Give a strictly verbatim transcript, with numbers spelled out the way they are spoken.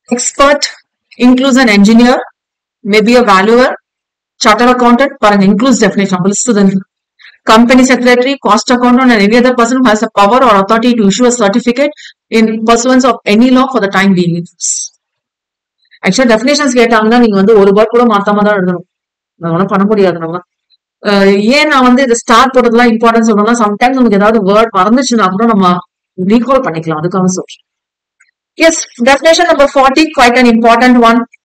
expert includes an engineer, maybe a valuer, chartered accountant, பாருங்க includes definition list. Company secretary, cost accountant, and any other person who has a power or authority to issue a certificate in pursuance of any law for the time being. Actually, definitions கேட்டாங்கன்னா நீங்க வந்து ஒரு word கூட மாத்தாம தான் எழுதணும். ஒன்றும் பண்ண முடியாது நம்ம. ஏன் நான் வந்து இந்த ஸ்டார் போட்டதெல்லாம் இம்பார்ட்டன்ஸ் சொல்லணும்னா சம்டைம்ஸ் நமக்கு ஏதாவது வேர்ட் மறந்துச்சுன்னா கூட நம்ம ரீகால் பண்ணிக்கலாம். அதுக்காக சொல்றேன். Yes, definition number forty, quite an important one.